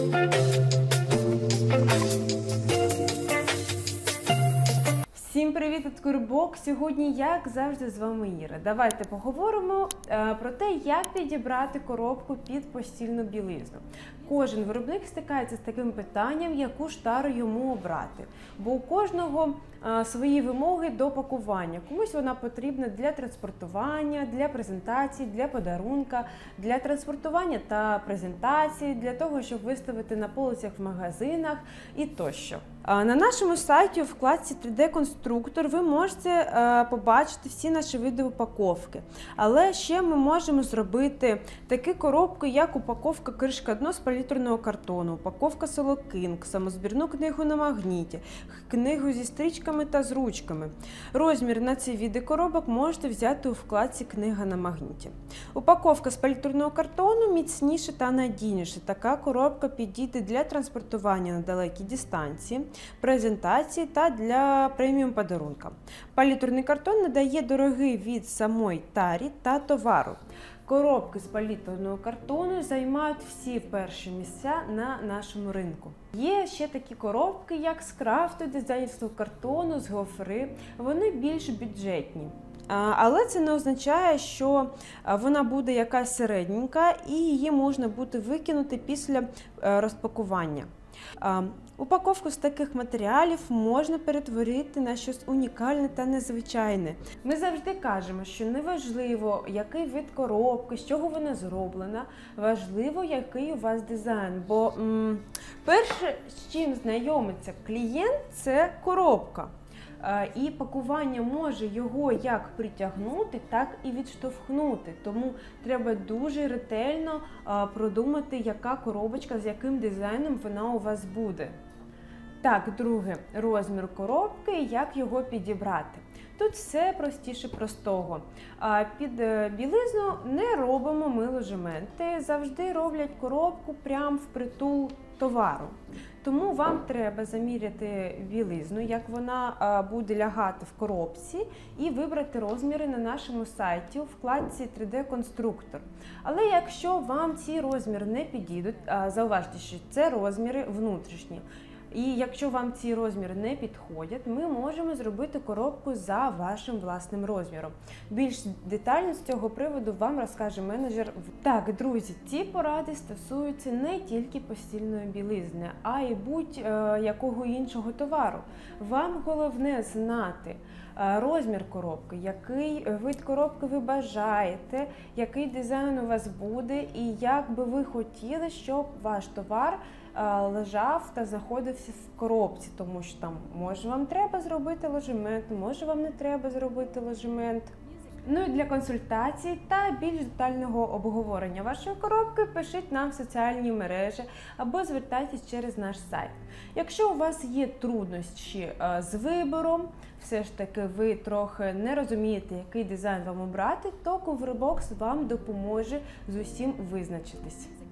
Всім привіт від Курбок! Сьогодні, як завжди, з вами Іра. Давайте поговоримо про те, як підібрати коробку під постільну білизну. Кожен виробник стикається з таким питанням, яку ж тару йому обрати. Бо у кожного свої вимоги до пакування. Комусь вона потрібна для транспортування, для презентації, для подарунка, для транспортування та презентації, для того, щоб виставити на полицях в магазинах і тощо. На нашому сайті у вкладці 3D-конструктор ви можете побачити всі наші види упаковки. Але ще ми можемо зробити такі коробки, як упаковка кришка дно з палітрного картону, упаковка Solo King, самозбірну книгу на магніті, книгу зі стрічками та з ручками. Розмір на ці види коробок можете взяти у вкладці «Книга на магніті». Упаковка з палітрного картону міцніша та надійніша. Така коробка підійде для транспортування на далекі дистанції, презентації та для преміум подарунка. Палітрний картон надає дорогий від самої тарі та товару. Коробки з палітрного картону займають всі перші місця на нашому ринку. Є ще такі коробки, як з крафту, дизайнерського картону, з гофри. Вони більш бюджетні. Але це не означає, що вона буде якась середненька і її можна буде викинути після розпакування. Упаковку з таких матеріалів можна перетворити на щось унікальне та незвичайне. Ми завжди кажемо, що не важливо, який вид коробки, з чого вона зроблена, важливо, який у вас дизайн. Бо перше, з чим знайомиться клієнт, це коробка. І пакування може його як притягнути, так і відштовхнути. Тому треба дуже ретельно продумати, яка коробочка, з яким дизайном вона у вас буде. Так, друге, розмір коробки, як його підібрати. Тут все простіше простого. Під білизну не робимо ми ложементи, завжди роблять коробку прямо впритул товару. Тому вам треба заміряти білизну, як вона буде лягати в коробці, і вибрати розміри на нашому сайті у вкладці 3D-конструктор. Але якщо вам ці розміри не підійдуть, зауважте, що це розміри внутрішні. І якщо вам ці розміри не підходять, ми можемо зробити коробку за вашим власним розміром. Більш детально з цього приводу вам розкаже менеджер. Так, друзі, ці поради стосуються не тільки постільної білизни, а й будь-якого іншого товару. Вам головне знати розмір коробки, який вид коробки ви бажаєте, який дизайн у вас буде і як би ви хотіли, щоб ваш товар лежав та знаходився в коробці, тому що там може вам треба зробити ложемент, може вам не треба зробити ложемент. Ну і для консультацій та більш детального обговорення вашої коробки пишіть нам в соціальні мережі або звертайтесь через наш сайт. Якщо у вас є труднощі з вибором, все ж таки ви трохи не розумієте, який дизайн вам обрати, то Coverbox вам допоможе з усім визначитись.